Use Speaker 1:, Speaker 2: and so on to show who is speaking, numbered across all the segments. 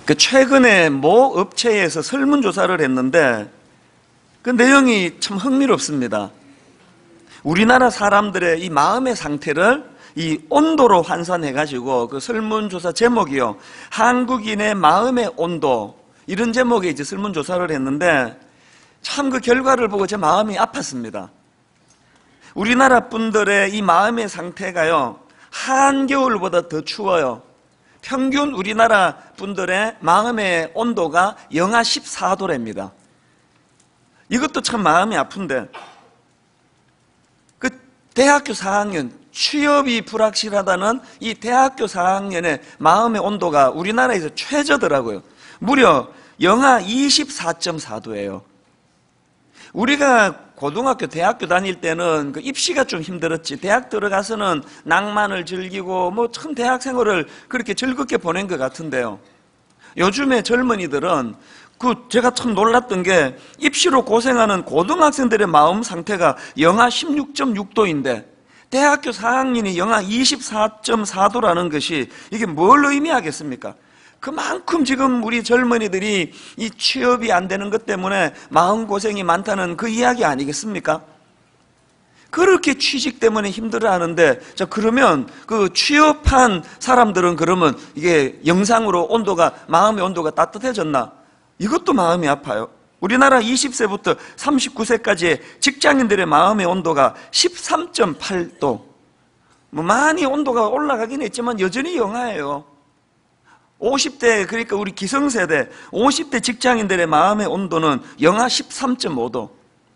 Speaker 1: 그 최근에 모 업체에서 설문조사를 했는데 그 내용이 참 흥미롭습니다. 우리나라 사람들의 이 마음의 상태를 이 온도로 환산해가지고 그 설문조사 제목이요, 한국인의 마음의 온도, 이런 제목의 이제 설문조사를 했는데 참 그 결과를 보고 제 마음이 아팠습니다. 우리나라 분들의 이 마음의 상태가요, 한겨울보다 더 추워요. 평균 우리나라 분들의 마음의 온도가 영하 14도랍니다. 이것도 참 마음이 아픈데, 그 대학교 4학년, 취업이 불확실하다는 이 대학교 4학년의 마음의 온도가 우리나라에서 최저더라고요. 무려 영하 24.4도예요. 우리가 고등학교, 대학교 다닐 때는 그 입시가 좀 힘들었지, 대학 들어가서는 낭만을 즐기고 뭐 참 대학 생활을 그렇게 즐겁게 보낸 것 같은데요. 요즘에 젊은이들은 제가 참 놀랐던 게 입시로 고생하는 고등학생들의 마음 상태가 영하 16.6도인데 대학교 4학년이 영하 24.4도라는 것이 이게 뭘 의미하겠습니까? 그만큼 지금 우리 젊은이들이 이 취업이 안 되는 것 때문에 마음고생이 많다는 그 이야기 아니겠습니까? 그렇게 취직 때문에 힘들어하는데, 자, 그러면 그 취업한 사람들은 그러면 이게 영상으로 마음의 온도가 따뜻해졌나? 이것도 마음이 아파요. 우리나라 20세부터 39세까지의 직장인들의 마음의 온도가 13.8도. 뭐 많이 온도가 올라가긴 했지만 여전히 영하예요. 50대, 그러니까 우리 기성세대 50대 직장인들의 마음의 온도는 영하 13.5도.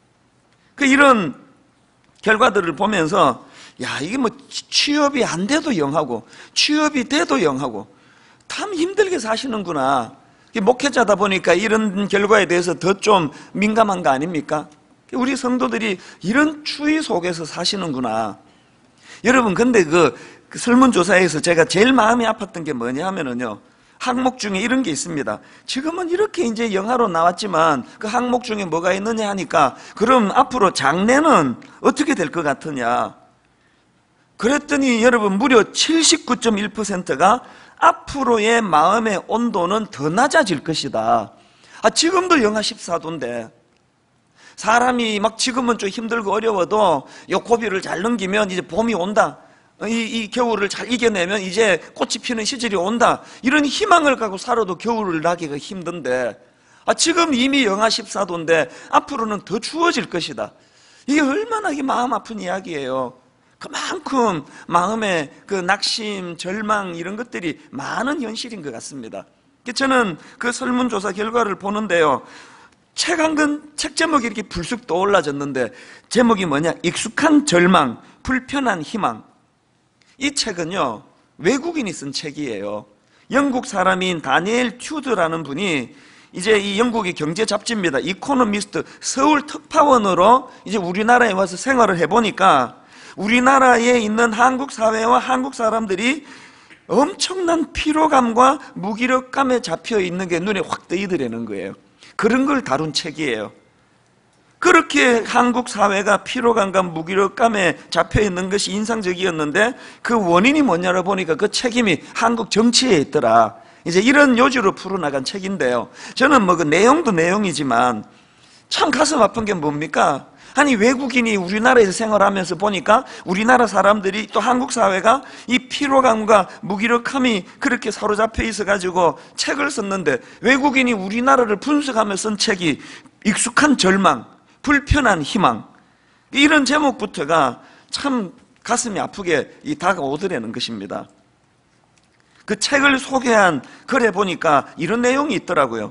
Speaker 1: 이런 결과들을 보면서 야, 이게 뭐 취업이 안 돼도 영하고 취업이 돼도 영하고 참 힘들게 사시는구나. 목회자다 보니까 이런 결과에 대해서 더 좀 민감한 거 아닙니까? 우리 성도들이 이런 추위 속에서 사시는구나. 여러분, 근데 그 설문조사에서 제가 제일 마음이 아팠던 게 뭐냐 하면은요, 항목 중에 이런 게 있습니다. 지금은 이렇게 이제 영하로 나왔지만 그 항목 중에 뭐가 있느냐 하니까, 그럼 앞으로 장래는 어떻게 될 것 같으냐? 그랬더니 여러분, 무려 79.1%가 앞으로의 마음의 온도는 더 낮아질 것이다. 지금도 영하 14도인데 사람이 막 지금은 좀 힘들고 어려워도 요 고비를 잘 넘기면 이제 봄이 온다. 이 겨울을 잘 이겨내면 이제 꽃이 피는 시절이 온다. 이런 희망을 갖고 살아도 겨울을 나기가 힘든데 지금 이미 영하 14도인데 앞으로는 더 추워질 것이다. 이게 얼마나 마음 아픈 이야기예요. 그만큼 마음의 그 낙심, 절망 이런 것들이 많은 현실인 것 같습니다. 저는 그 설문조사 결과를 보는데요, 책 한 권, 책 제목이 이렇게 불쑥 떠올라졌는데 제목이 뭐냐? 익숙한 절망, 불편한 희망. 이 책은요, 외국인이 쓴 책이에요. 영국 사람인 다니엘 튜드라는 분이 이제 이 영국의 경제 잡지입니다. 이코노미스트 서울 특파원으로 이제 우리나라에 와서 생활을 해보니까 우리나라에 있는 한국 사회와 한국 사람들이 엄청난 피로감과 무기력감에 잡혀 있는 게 눈에 확 떠이더라는 거예요. 그런 걸 다룬 책이에요. 그렇게 한국 사회가 피로감과 무기력감에 잡혀 있는 것이 인상적이었는데 그 원인이 뭐냐를 보니까 그 책임이 한국 정치에 있더라. 이제 이런 요지로 풀어나간 책인데요, 저는 뭐 그 내용도 내용이지만 참 가슴 아픈 게 뭡니까? 아니, 외국인이 우리나라에서 생활하면서 보니까 우리나라 사람들이 또 한국 사회가 이 피로감과 무기력함이 그렇게 사로잡혀 있어가지고 책을 썼는데, 외국인이 우리나라를 분석하며 쓴 책이 익숙한 절망, 불편한 희망, 이런 제목부터가 참 가슴이 아프게 다가오더라는 것입니다. 그 책을 소개한 글에 보니까 이런 내용이 있더라고요.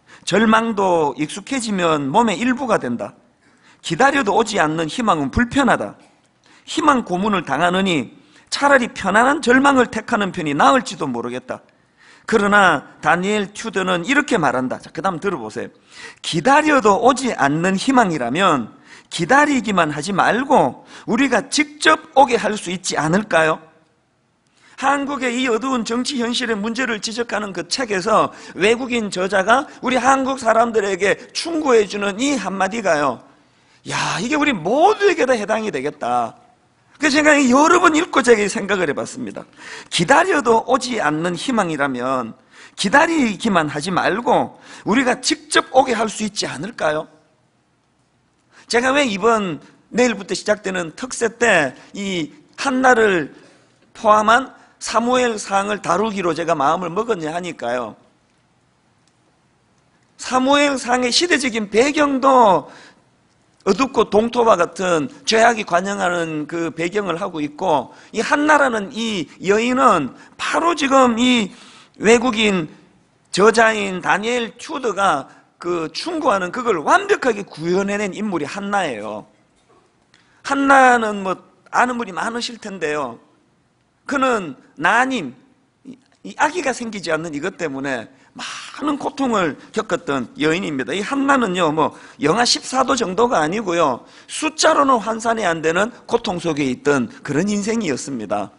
Speaker 1: 절망도 익숙해지면 몸의 일부가 된다. 기다려도 오지 않는 희망은 불편하다. 희망 고문을 당하느니 차라리 편안한 절망을 택하는 편이 나을지도 모르겠다. 그러나 다니엘 튜드는 이렇게 말한다. 자, 그 다음 들어보세요. 기다려도 오지 않는 희망이라면 기다리기만 하지 말고 우리가 직접 오게 할 수 있지 않을까요? 한국의 이 어두운 정치 현실의 문제를 지적하는 그 책에서 외국인 저자가 우리 한국 사람들에게 충고해주는 이 한마디가요, 야, 이게 우리 모두에게 다 해당이 되겠다. 그래서 제가 여러 번 읽고 제가 생각을 해봤습니다. 기다려도 오지 않는 희망이라면 기다리기만 하지 말고 우리가 직접 오게 할 수 있지 않을까요? 제가 왜 이번 내일부터 시작되는 특세 때 이 한나를 포함한 사무엘상을 다루기로 제가 마음을 먹었냐 하니까요, 사무엘상의 시대적인 배경도 어둡고 동토와 같은 죄악이 관영하는 그 배경을 하고 있고, 이 한나라는 이 여인은 바로 지금 이 외국인 저자인 다니엘 튜드가 그 충고하는 그걸 완벽하게 구현해낸 인물이 한나예요. 한나는 뭐 아는 분이 많으실 텐데요, 그는 난임, 이 아기가 생기지 않는 이것 때문에 많은 고통을 겪었던 여인입니다. 이 한나는요, 뭐 영하 14도 정도가 아니고요, 숫자로는 환산이 안 되는 고통 속에 있던 그런 인생이었습니다.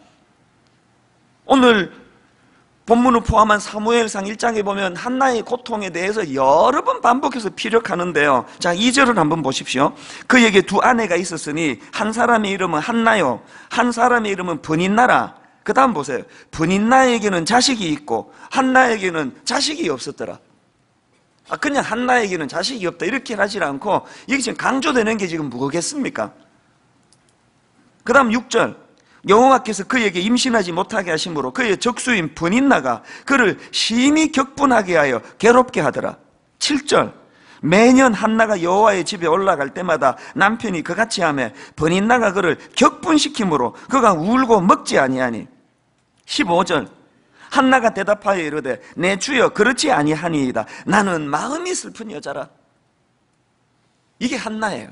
Speaker 1: 오늘 본문을 포함한 사무엘상 1장에 보면 한나의 고통에 대해서 여러 번 반복해서 피력하는데요. 자, 2절을 한번 보십시오. 그에게 두 아내가 있었으니 한 사람의 이름은 한나요, 한 사람의 이름은 브닛나라. 그 다음 보세요. 브닛나에게는 자식이 있고 한나에게는 자식이 없었더라. 그냥 한나에게는 자식이 없다 이렇게 하지 않고 이게 지금 강조되는 게 지금 뭐겠습니까? 그 다음 6절. 여호와께서 그에게 임신하지 못하게 하심으로 그의 적수인 브닛나가 그를 심히 격분하게 하여 괴롭게 하더라. 7절. 매년 한나가 여호와의 집에 올라갈 때마다 남편이 그같이 하며 브닛나가 그를 격분시키므로 그가 울고 먹지 아니하니. 15절. 한나가 대답하여 이르되 내 주여 그렇지 아니하니이다. 나는 마음이 슬픈 여자라. 이게 한나예요.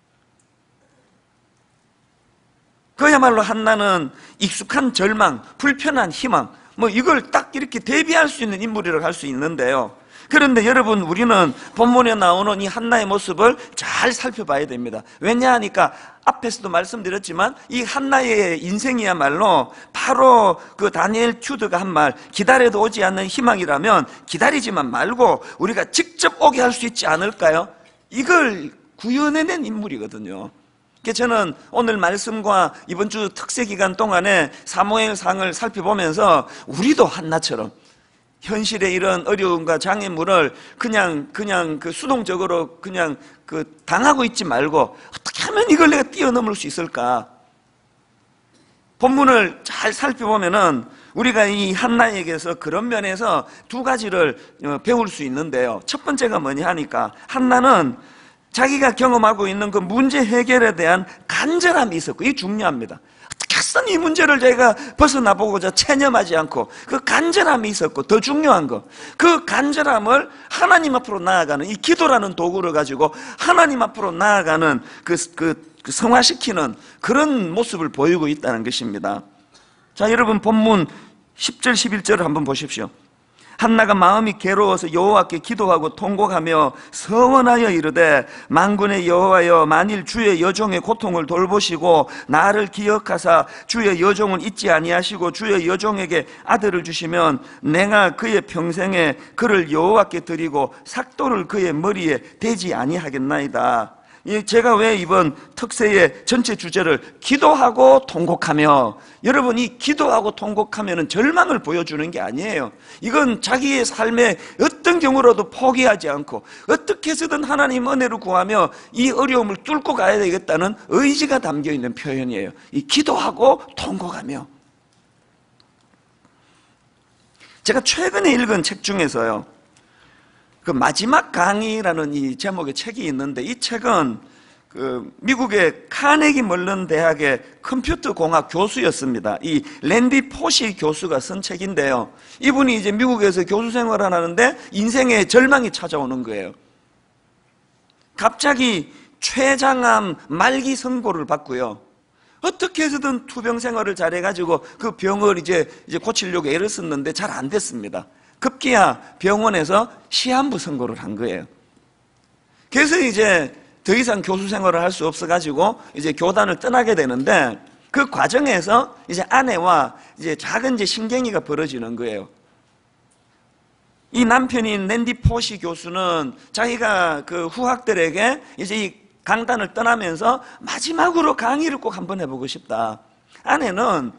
Speaker 1: 그야말로 한나는 익숙한 절망, 불편한 희망, 뭐 이걸 딱 이렇게 대비할 수 있는 인물이라고 할 수 있는데요. 그런데 여러분, 우리는 본문에 나오는 이 한나의 모습을 잘 살펴봐야 됩니다. 왜냐 하니까 앞에서도 말씀드렸지만 이 한나의 인생이야말로 바로 그 다니엘 튜드가 한 말, 기다려도 오지 않는 희망이라면 기다리지만 말고 우리가 직접 오게 할 수 있지 않을까요? 이걸 구현해낸 인물이거든요. 저는 오늘 말씀과 이번 주 특세 기간 동안에 사무엘상을 살펴보면서 우리도 한나처럼 현실의 이런 어려움과 장애물을 그냥 그 수동적으로 그냥 당하고 있지 말고 어떻게 하면 이걸 내가 뛰어넘을 수 있을까? 본문을 잘 살펴보면은 우리가 이 한나에게서 그런 면에서 두 가지를 배울 수 있는데요. 첫 번째가 뭐냐 하니까 한나는 자기가 경험하고 있는 그 문제 해결에 대한 간절함이 있었고, 이게 중요합니다. 어떻게든 이 문제를 자기가 벗어나보고자 체념하지 않고 그 간절함이 있었고, 더 중요한 거, 그 간절함을 하나님 앞으로 나아가는 이 기도라는 도구를 가지고 하나님 앞으로 나아가는 그 성화시키는 그런 모습을 보이고 있다는 것입니다. 자, 여러분 본문 10절 11절을 한번 보십시오. 한나가 마음이 괴로워서 여호와께 기도하고 통곡하며 서원하여 이르되 만군의 여호와여, 만일 주의 여종의 고통을 돌보시고 나를 기억하사 주의 여종을 잊지 아니하시고 주의 여종에게 아들을 주시면 내가 그의 평생에 그를 여호와께 드리고 삭도를 그의 머리에 대지 아니하겠나이다. 제가 왜 이번 특세의 전체 주제를 기도하고 통곡하며, 여러분 이 기도하고 통곡하면 절망을 보여주는 게 아니에요. 이건 자기의 삶의 어떤 경우라도 포기하지 않고 어떻게 해서든 하나님 은혜를 구하며 이 어려움을 뚫고 가야 되겠다는 의지가 담겨있는 표현이에요. 이 기도하고 통곡하며. 제가 최근에 읽은 책 중에서요, 그 마지막 강의라는 이 제목의 책이 있는데, 이 책은 그 미국의 카네기 멜론 대학의 컴퓨터 공학 교수였습니다. 이 랜디 포시 교수가 쓴 책인데요. 이분이 이제 미국에서 교수 생활을 하는데 인생에 절망이 찾아오는 거예요. 갑자기 췌장암 말기 선고를 받고요. 어떻게 해서든 투병 생활을 잘해가지고 그 병을 이제 고치려고 애를 썼는데 잘 안 됐습니다. 급기야 병원에서 시한부 선고를 한 거예요. 그래서 이제 더 이상 교수 생활을 할 수 없어가지고 이제 교단을 떠나게 되는데, 그 과정에서 이제 아내와 이제 작은 신경이가 벌어지는 거예요. 이 남편인 랜디 포시 교수는 자기가 그 후학들에게 이제 이 강단을 떠나면서 마지막으로 강의를 꼭 한번 해보고 싶다. 아내는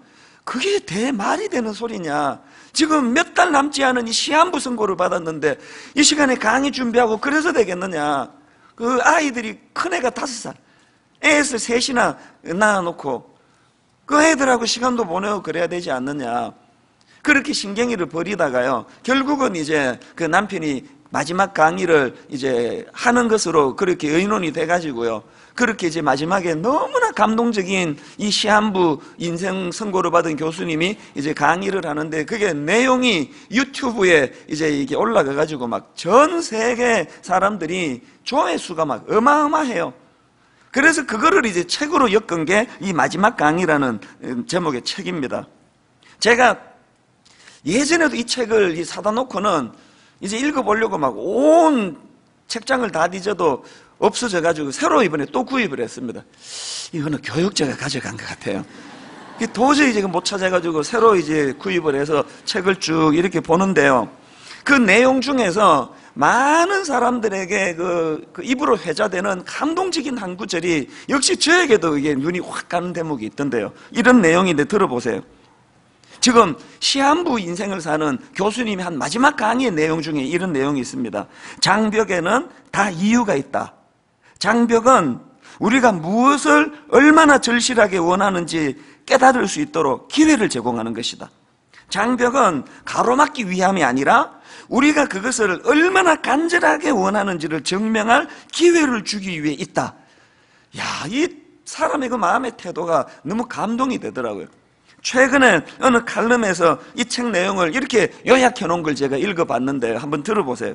Speaker 1: 그게 말이 되는 소리냐? 지금 몇 달 남지 않은 이 시한부 선고를 받았는데 이 시간에 강의 준비하고 그래서 되겠느냐? 그 아이들이 큰애가 5살, 애를 셋이나 낳아놓고 그 애들하고 시간도 보내고 그래야 되지 않느냐? 그렇게 신경이를 버리다가요, 결국은 이제 그 남편이 마지막 강의를 이제 하는 것으로 그렇게 의논이 돼가지고요, 그렇게 이제 마지막에 너무나 감동적인 이 시한부 인생 선고를 받은 교수님이 이제 강의를 하는데, 그게 내용이 유튜브에 이제 이게 올라가가지고 막 전 세계 사람들이 조회수가 막 어마어마해요. 그래서 그거를 이제 책으로 엮은 게 이 마지막 강의라는 제목의 책입니다. 제가 예전에도 이 책을 사다 놓고는 이제 읽어보려고 막 온 책장을 다 뒤져도 없어져가지고 새로 이번에 또 구입을 했습니다. 이거는 교육자가 가져간 것 같아요. 도저히 제가 못 찾아가지고 새로 이제 구입을 해서 책을 쭉 이렇게 보는데요, 그 내용 중에서 많은 사람들에게 그 입으로 회자되는 감동적인 한 구절이 역시 저에게도 이게 눈이 확 가는 대목이 있던데요. 이런 내용인데 들어보세요. 지금 시한부 인생을 사는 교수님이 한 마지막 강의의 내용 중에 이런 내용이 있습니다. 장벽에는 다 이유가 있다. 장벽은 우리가 무엇을 얼마나 절실하게 원하는지 깨달을 수 있도록 기회를 제공하는 것이다. 장벽은 가로막기 위함이 아니라 우리가 그것을 얼마나 간절하게 원하는지를 증명할 기회를 주기 위해 있다. 야, 이 사람의 그 마음의 태도가 너무 감동이 되더라고요. 최근에 어느 칼럼에서 이 책 내용을 이렇게 요약해 놓은 걸 제가 읽어봤는데 한번 들어보세요.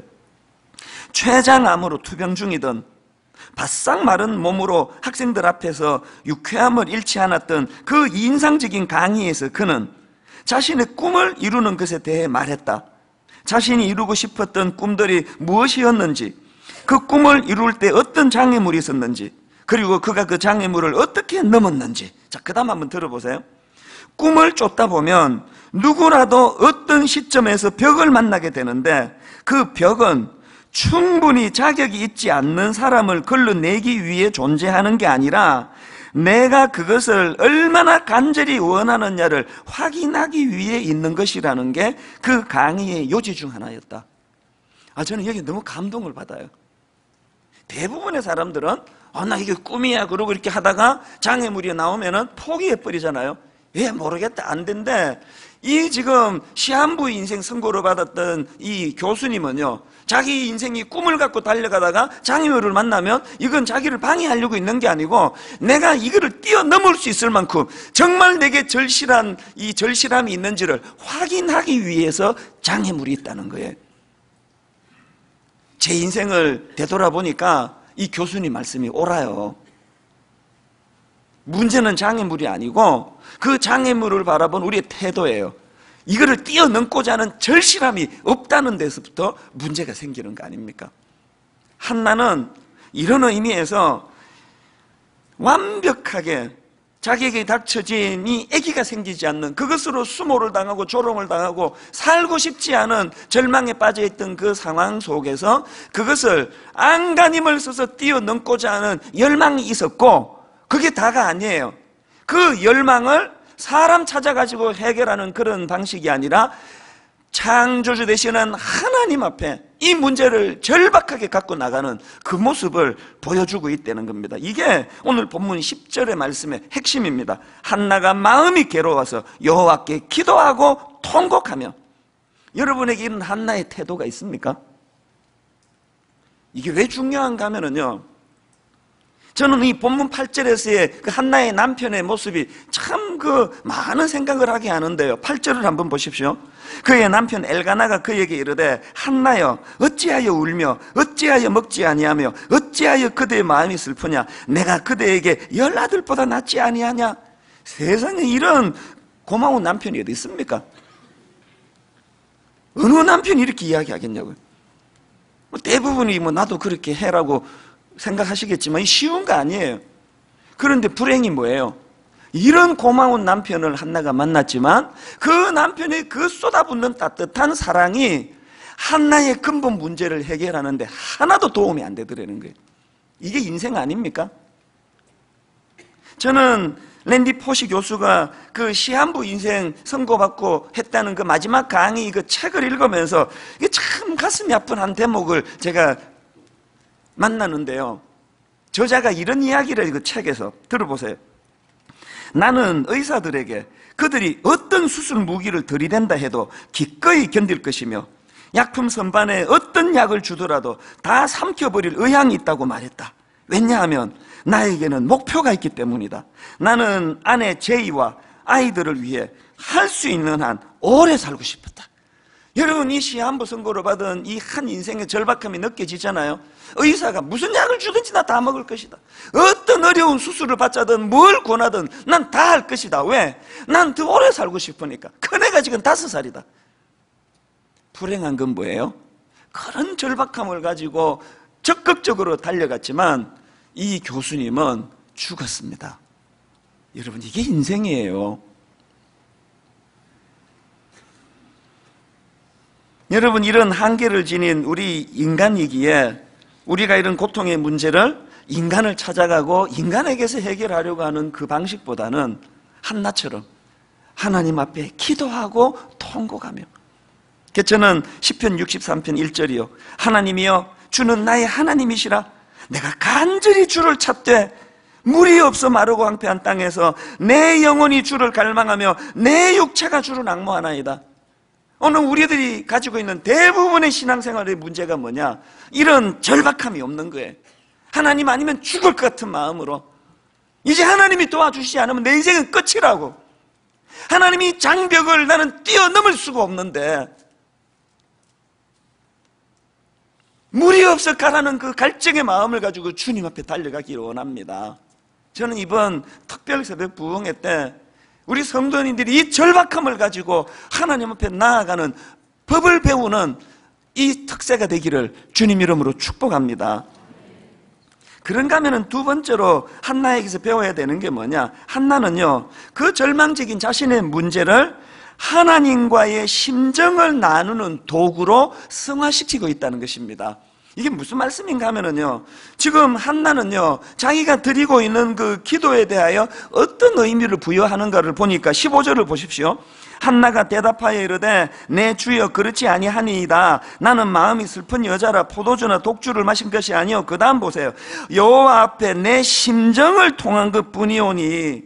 Speaker 1: 췌장암으로 투병 중이던 바싹 마른 몸으로 학생들 앞에서 유쾌함을 잃지 않았던 그 인상적인 강의에서 그는 자신의 꿈을 이루는 것에 대해 말했다. 자신이 이루고 싶었던 꿈들이 무엇이었는지, 그 꿈을 이룰 때 어떤 장애물이 있었는지, 그리고 그가 그 장애물을 어떻게 넘었는지. 자, 그 다음 한번 들어보세요. 꿈을 쫓다 보면 누구라도 어떤 시점에서 벽을 만나게 되는데, 그 벽은 충분히 자격이 있지 않는 사람을 걸러내기 위해 존재하는 게 아니라 내가 그것을 얼마나 간절히 원하느냐를 확인하기 위해 있는 것이라는 게 그 강의의 요지 중 하나였다. 저는 여기 너무 감동을 받아요. 대부분의 사람들은 나 이게 꿈이야 그러고 이렇게 하다가 장애물이 나오면은 포기해버리잖아요. 왜 모르겠다, 안 된대. 이 지금 시한부 인생 선고를 받았던 이 교수님은요, 자기 인생이 꿈을 갖고 달려가다가 장애물을 만나면 이건 자기를 방해하려고 있는 게 아니고 내가 이거를 뛰어넘을 수 있을 만큼 정말 내게 이 절실함이 있는지를 확인하기 위해서 장애물이 있다는 거예요. 제 인생을 되돌아보니까 이 교수님 말씀이 옳아요. 문제는 장애물이 아니고 그 장애물을 바라본 우리의 태도예요. 이거를 뛰어넘고자 하는 절실함이 없다는 데서부터 문제가 생기는 거 아닙니까? 한나는 이런 의미에서 완벽하게 자기에게 닥쳐진 이 아기가 생기지 않는, 그것으로 수모를 당하고 조롱을 당하고 살고 싶지 않은 절망에 빠져있던 그 상황 속에서 그것을 안간힘을 써서 뛰어넘고자 하는 열망이 있었고, 그게 다가 아니에요. 그 열망을 사람 찾아가지고 해결하는 그런 방식이 아니라 창조주 되시는 하나님 앞에 이 문제를 절박하게 갖고 나가는 그 모습을 보여주고 있다는 겁니다. 이게 오늘 본문 10절의 말씀의 핵심입니다. 한나가 마음이 괴로워서 여호와께 기도하고 통곡하며. 여러분에게 이런 한나의 태도가 있습니까? 이게 왜 중요한가 하면요, 저는 이 본문 8절에서의 그 한나의 남편의 모습이 참 많은 생각을 하게 하는데요. 8절을 한번 보십시오. 그의 남편 엘가나가 그에게 이르되 한나여 어찌하여 울며 어찌하여 먹지 아니하며 어찌하여 그대의 마음이 슬프냐? 내가 그대에게 10아들보다 낫지 아니하냐? 세상에 이런 고마운 남편이 어디 있습니까? 어느 남편이 이렇게 이야기하겠냐고요. 대부분이 나도 그렇게 해라고 생각하시겠지만 쉬운 거 아니에요. 그런데 불행이 뭐예요? 이런 고마운 남편을 한나가 만났지만 그 남편의 그 쏟아붓는 따뜻한 사랑이 한나의 근본 문제를 해결하는데 하나도 도움이 안 되더라는 거예요. 이게 인생 아닙니까? 저는 랜디 포시 교수가 그 시한부 인생 선고받고 했다는 그 마지막 강의 그 책을 읽으면서 이게 참 가슴이 아픈 한 대목을 제가 만나는데요. 저자가 이런 이야기를 그 책에서 들어보세요. 나는 의사들에게 그들이 어떤 수술 무기를 들이댄다 해도 기꺼이 견딜 것이며 약품 선반에 어떤 약을 주더라도 다 삼켜버릴 의향이 있다고 말했다. 왜냐하면 나에게는 목표가 있기 때문이다. 나는 아내 제이와 아이들을 위해 할 수 있는 한 오래 살고 싶었다. 여러분, 이 시한부 선고를 받은 이 한 인생의 절박함이 느껴지잖아요. 의사가 무슨 약을 주든지 나 다 먹을 것이다. 어떤 어려운 수술을 받자든 뭘 권하든 난 다 할 것이다. 왜? 난 더 오래 살고 싶으니까. 큰애가 지금 5살이다. 불행한 건 뭐예요? 그런 절박함을 가지고 적극적으로 달려갔지만 이 교수님은 죽었습니다. 여러분, 이게 인생이에요. 여러분, 이런 한계를 지닌 우리 인간이기에 우리가 이런 고통의 문제를 인간을 찾아가고 인간에게서 해결하려고 하는 그 방식보다는 한나처럼 하나님 앞에 기도하고 통곡하며, 저는 시편 63편 1절이요 하나님이여 주는 나의 하나님이시라. 내가 간절히 주를 찾되 물이 없어 마르고 황폐한 땅에서 내 영혼이 주를 갈망하며 내 육체가 주를 앙모하나이다. 오늘 우리들이 가지고 있는 대부분의 신앙생활의 문제가 뭐냐? 이런 절박함이 없는 거예요. 하나님 아니면 죽을 것 같은 마음으로, 이제 하나님이 도와주시지 않으면 내 인생은 끝이라고, 하나님이 장벽을 나는 뛰어넘을 수가 없는데 물이 없어 가라는 그 갈증의 마음을 가지고 주님 앞에 달려가기를 원합니다. 저는 이번 특별 새벽 부흥회 때 우리 성도님들이 이 절박함을 가지고 하나님 앞에 나아가는 법을 배우는 이 특세가 되기를 주님 이름으로 축복합니다. 그런가 하면 두 번째로 한나에게서 배워야 되는 게 뭐냐? 한나는요, 그 절망적인 자신의 문제를 하나님과의 심정을 나누는 도구로 승화시키고 있다는 것입니다. 이게 무슨 말씀인가 하면은요, 지금 한나는요, 자기가 드리고 있는 그 기도에 대하여 어떤 의미를 부여하는가를 보니까 15절을 보십시오. 한나가 대답하여 이르되 내 주여 그렇지 아니하니이다. 나는 마음이 슬픈 여자라 포도주나 독주를 마신 것이 아니요. 그 다음 보세요. 여호와 앞에 내 심정을 통한 것뿐이오니.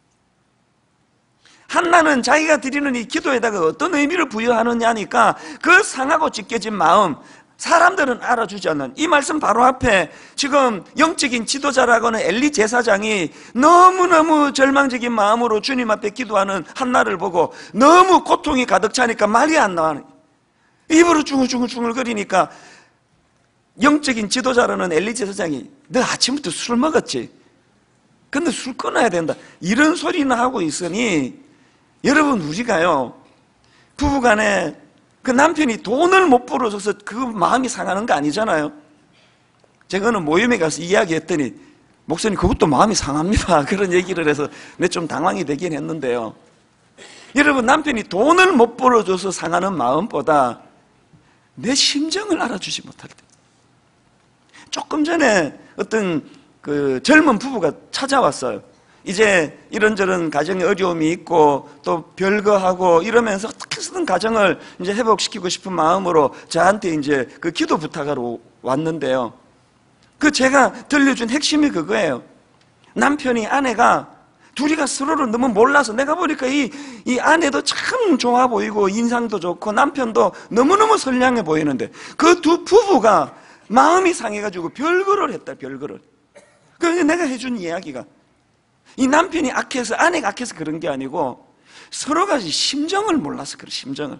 Speaker 1: 한나는 자기가 드리는 이 기도에다가 어떤 의미를 부여하느냐니까 그 상하고 찢겨진 마음, 사람들은 알아주지 않는 이 말씀 바로 앞에 지금 영적인 지도자라고는 엘리 제사장이 너무너무 절망적인 마음으로 주님 앞에 기도하는 한나를 보고 너무 고통이 가득 차니까 말이 안 나와. 입으로 중얼중얼거리니까 영적인 지도자라는 엘리 제사장이 너 아침부터 술 먹었지? 근데 술 끊어야 된다. 이런 소리나 하고 있으니 여러분, 우리가요, 부부간에 그 남편이 돈을 못 벌어줘서 그 마음이 상하는 거 아니잖아요. 제가 어느 모임에 가서 이야기했더니 목사님 그것도 마음이 상합니다. 그런 얘기를 해서 내가 좀 당황이 되긴 했는데요. 여러분, 남편이 돈을 못 벌어줘서 상하는 마음보다 내 심정을 알아주지 못할 때, 조금 전에 어떤 그 젊은 부부가 찾아왔어요. 이제 이런저런 가정에 어려움이 있고 또 별거하고 이러면서 어떻게 해서든 가정을 이제 회복시키고 싶은 마음으로 저한테 이제 그 기도 부탁하러 왔는데요. 그 제가 들려준 핵심이 그거예요. 남편이 아내가 둘이가 서로를 너무 몰라서, 내가 보니까 이 아내도 참 좋아 보이고 인상도 좋고 남편도 너무너무 선량해 보이는데 그 두 부부가 마음이 상해가지고 별거를 했다, 별거를. 그래서 내가 해준 이야기가 이 남편이 악해서, 아내가 악해서 그런 게 아니고 서로가 심정을 몰라서 그래, 심정을.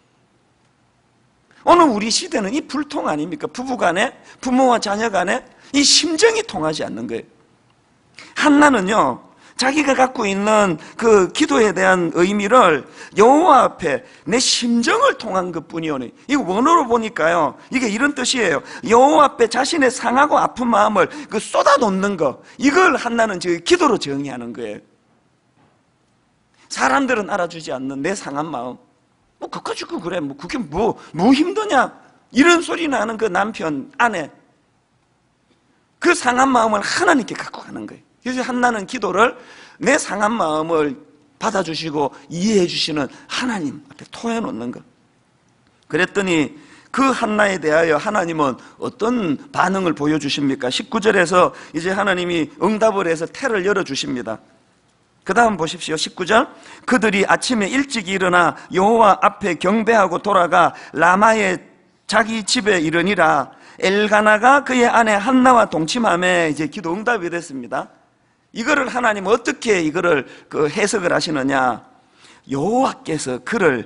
Speaker 1: 오늘 우리 시대는 이 불통 아닙니까? 부부 간에, 부모와 자녀 간에 이 심정이 통하지 않는 거예요. 한나는요, 자기가 갖고 있는 그 기도에 대한 의미를 여호와 앞에 내 심정을 통한 것뿐이오니, 이거 원어로 보니까요, 이게 이런 뜻이에요. 여호와 앞에 자신의 상하고 아픈 마음을 그 쏟아놓는 거, 이걸 한나는 지금 기도로 정의하는 거예요. 사람들은 알아주지 않는 내 상한 마음, 뭐 그거 주고 그래, 뭐 그게 뭐 힘드냐, 이런 소리 나는 그 남편, 아내, 그 상한 마음을 하나님께 갖고 가는 거예요. 그래서 한나는 기도를 내 상한 마음을 받아주시고 이해해 주시는 하나님 앞에 토해놓는 것. 그랬더니 그 한나에 대하여 하나님은 어떤 반응을 보여주십니까? 19절에서 이제 하나님이 응답을 해서 태를 열어주십니다. 그 다음 보십시오. 19절. 그들이 아침에 일찍 일어나 여호와 앞에 경배하고 돌아가 라마의 자기 집에 이르니라. 엘가나가 그의 아내 한나와 동침함에 이제 기도 응답이 됐습니다. 이거를 하나님 어떻게 이거를 해석을 하시느냐? 여호와께서 그를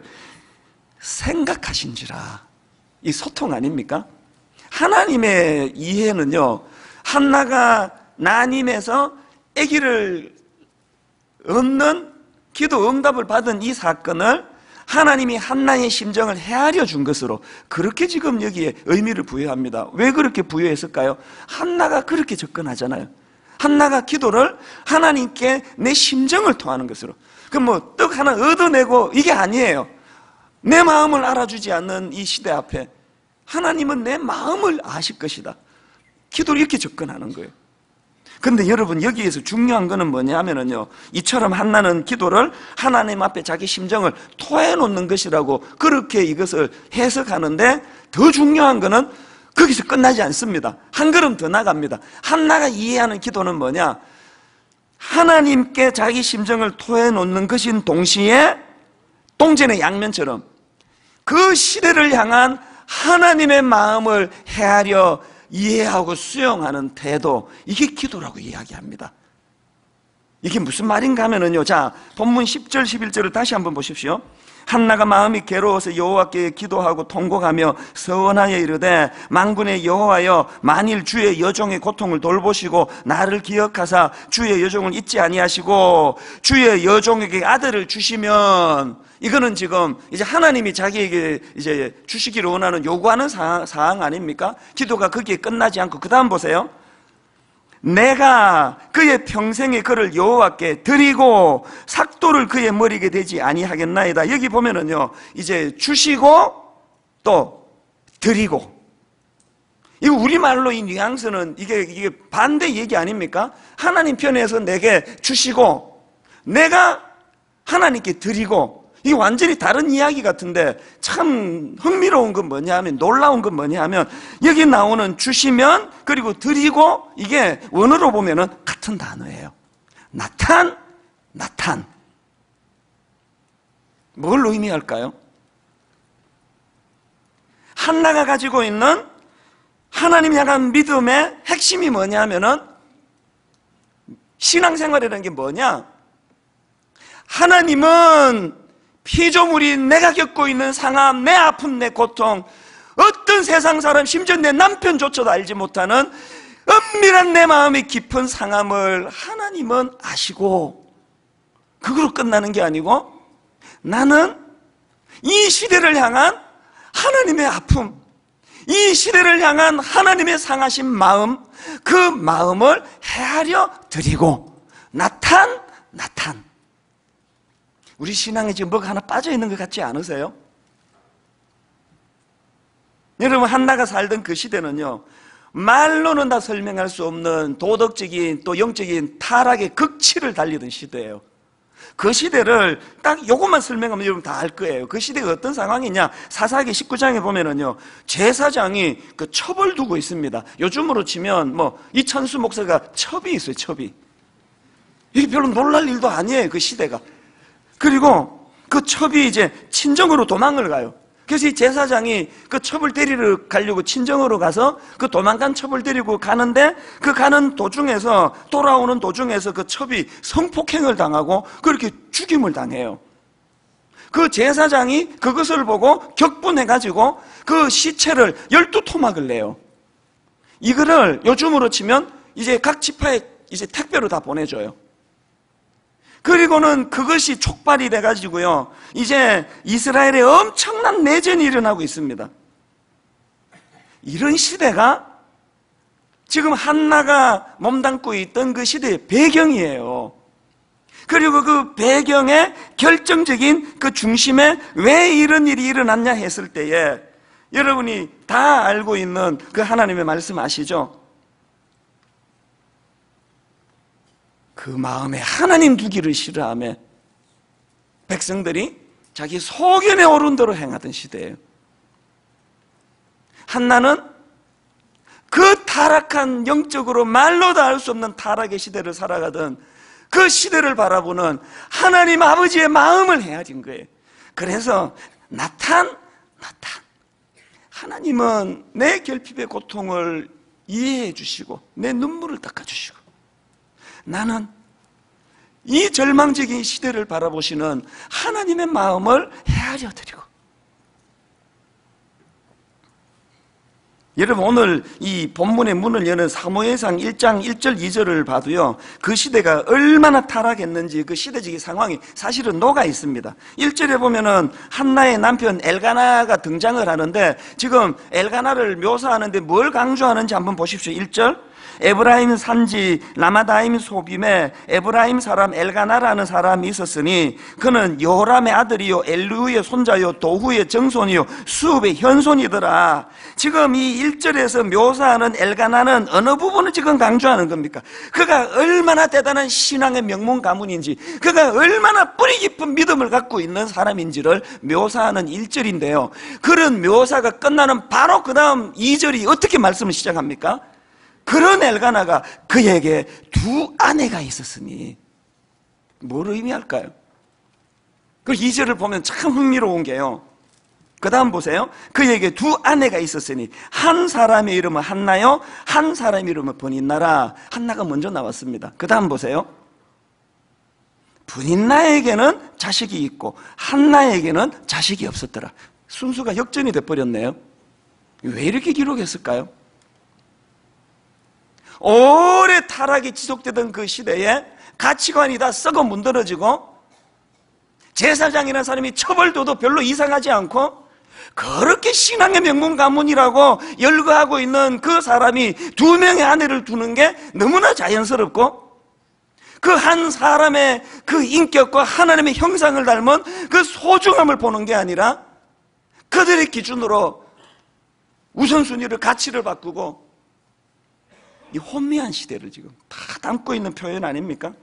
Speaker 1: 생각하신지라. 이 소통 아닙니까? 하나님의 이해는요, 한나가 난임해서 아기를 얻는 기도 응답을 받은 이 사건을 하나님이 한나의 심정을 헤아려 준 것으로 그렇게 지금 여기에 의미를 부여합니다. 왜 그렇게 부여했을까요? 한나가 그렇게 접근하잖아요. 한나가 기도를 하나님께 내 심정을 토하는 것으로. 그럼 뭐 떡 하나 얻어내고 이게 아니에요. 내 마음을 알아주지 않는 이 시대 앞에 하나님은 내 마음을 아실 것이다. 기도를 이렇게 접근하는 거예요. 근데 여러분, 여기에서 중요한 거는 뭐냐 하면은요, 이처럼 한나는 기도를 하나님 앞에 자기 심정을 토해놓는 것이라고 그렇게 이것을 해석하는데, 더 중요한 거는 거기서 끝나지 않습니다. 한 걸음 더 나갑니다. 한나가 이해하는 기도는 뭐냐? 하나님께 자기 심정을 토해놓는 것인 동시에 동전의 양면처럼 그 시대를 향한 하나님의 마음을 헤아려 이해하고 수용하는 태도, 이게 기도라고 이야기합니다. 이게 무슨 말인가 하면은요, 자, 본문 10절 11절을 다시 한번 보십시오. 한나가 마음이 괴로워서 여호와께 기도하고 통곡하며 서원하여 이르되, 만군의 여호와여, 만일 주의 여종의 고통을 돌보시고 나를 기억하사 주의 여종을 잊지 아니하시고 주의 여종에게 아들을 주시면, 이거는 지금 이제 하나님이 자기에게 이제 주시기를 원하는 요구하는 사항 아닙니까? 기도가 거기에 끝나지 않고 그 다음 보세요. 내가 그의 평생에 그를 여호와께 드리고 삭도를 그의 머리에 대지 아니하겠나이다. 여기 보면은요, 이제 주시고 또 드리고. 이거 우리말로 이 뉘앙스는 이게 반대 얘기 아닙니까? 하나님 편에서 내게 주시고 내가 하나님께 드리고, 이게 완전히 다른 이야기 같은데 참 흥미로운 건 뭐냐 하면, 놀라운 건 뭐냐 하면, 여기 나오는 주시면 그리고 드리고, 이게 원어로 보면은 같은 단어예요. 나탄. 뭘 의미할까요? 한나가 가지고 있는 하나님 향한 믿음의 핵심이 뭐냐 하면은, 신앙생활이라는 게 뭐냐? 하나님은 피조물이 내가 겪고 있는 상함, 내 아픔, 내 고통, 어떤 세상 사람, 심지어 내 남편조차도 알지 못하는 은밀한 내 마음의 깊은 상함을 하나님은 아시고, 그걸로 끝나는 게 아니고, 나는 이 시대를 향한 하나님의 아픔, 이 시대를 향한 하나님의 상하신 마음, 그 마음을 헤아려 드리고, 나탄. 우리 신앙에 지금 뭐가 하나 빠져 있는 것 같지 않으세요? 여러분, 한나가 살던 그 시대는요, 말로는 다 설명할 수 없는 도덕적인 또 영적인 타락의 극치를 달리던 시대예요. 그 시대를 딱 요것만 설명하면 여러분 다 알 거예요. 그 시대가 어떤 상황이냐? 사사기 19장에 보면은요, 제사장이 그 첩을 두고 있습니다. 요즘으로 치면 뭐 이찬수 목사가 첩이 있어요. 첩이. 이게 별로 놀랄 일도 아니에요. 그 시대가. 그리고 그 첩이 이제 친정으로 도망을 가요. 그래서 이 제사장이 그 첩을 데리러 가려고 친정으로 가서 그 도망간 첩을 데리고 가는데, 그 가는 도중에서, 돌아오는 도중에서 그 첩이 성폭행을 당하고 그렇게 죽임을 당해요. 그 제사장이 그것을 보고 격분해가지고 그 시체를 12토막을 내요. 이거를 요즘으로 치면 이제 각 지파에 이제 택배로 다 보내줘요. 그리고는 그것이 촉발이 돼가지고요, 이제 이스라엘에 엄청난 내전이 일어나고 있습니다. 이런 시대가 지금 한나가 몸담고 있던 그 시대의 배경이에요. 그리고 그 배경의 결정적인 그 중심에 왜 이런 일이 일어났냐 했을 때에, 여러분이 다 알고 있는 그 하나님의 말씀 아시죠? 그 마음에 하나님 두기를 싫어하며 백성들이 자기 소견에 오른 대로 행하던 시대예요. 한나는 그 타락한, 영적으로 말로도 알 수 없는 타락의 시대를 살아가던 그 시대를 바라보는 하나님 아버지의 마음을 헤아린 거예요. 그래서 나탄, 하나님은 내 결핍의 고통을 이해해 주시고 내 눈물을 닦아 주시고, 나는 이 절망적인 시대를 바라보시는 하나님의 마음을 헤아려 드리고. 여러분, 오늘 이 본문의 문을 여는 사무엘상 1장 1절 2절을 봐도요, 그 시대가 얼마나 타락했는지 그 시대적인 상황이 사실은 녹아 있습니다. 1절에 보면은 한나의 남편 엘가나가 등장을 하는데, 지금 엘가나를 묘사하는데 뭘 강조하는지 한번 보십시오. 1절, 에브라임 산지 라마다임 소빔에 에브라임 사람 엘가나라는 사람이 있었으니 그는 요람의 아들이요 엘루의 손자요 도후의 정손이요 수읍의 현손이더라. 지금 이 1절에서 묘사하는 엘가나는 어느 부분을 지금 강조하는 겁니까? 그가 얼마나 대단한 신앙의 명문 가문인지, 그가 얼마나 뿌리 깊은 믿음을 갖고 있는 사람인지를 묘사하는 1절인데요, 그런 묘사가 끝나는 바로 그 다음 2절이 어떻게 말씀을 시작합니까? 그런 엘가나가 그에게 두 아내가 있었으니. 뭘 의미할까요? 그 2절을 보면 참 흥미로운 게요, 그 다음 보세요. 그에게 두 아내가 있었으니 한 사람의 이름은 한나요, 한 사람의 이름은 브닛나라. 한나가 먼저 나왔습니다. 그 다음 보세요. 브닛나에게는 자식이 있고 한나에게는 자식이 없었더라. 순수가 역전이 돼버렸네요. 왜 이렇게 기록했을까요? 오래 타락이 지속되던 그 시대에 가치관이 다 썩어 문드러지고, 제사장이라는 사람이 처벌도도 별로 이상하지 않고, 그렇게 신앙의 명문 가문이라고 열거하고 있는 그 사람이 두 명의 아내를 두는 게 너무나 자연스럽고, 그 한 사람의 그 인격과 하나님의 형상을 닮은 그 소중함을 보는 게 아니라 그들의 기준으로 우선순위를, 가치를 바꾸고, 이 혼미한 시대를 지금 다 담고 있는 표현 아닙니까?